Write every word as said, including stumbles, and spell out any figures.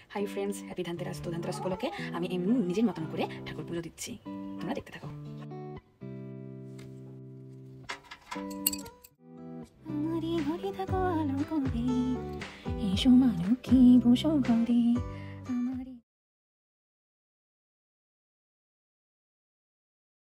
Hi friends, happy Dhanteras. তো ধানতেরাস উপলক্ষে আমি এমনি নিজের মতন করে ঠাকুর পুজো দিচ্ছি, তোমরা দেখতে থাকো। আমারই ঘরে থাকো আলো করে, এসো মা লক্ষ্মী বসো ঘরে,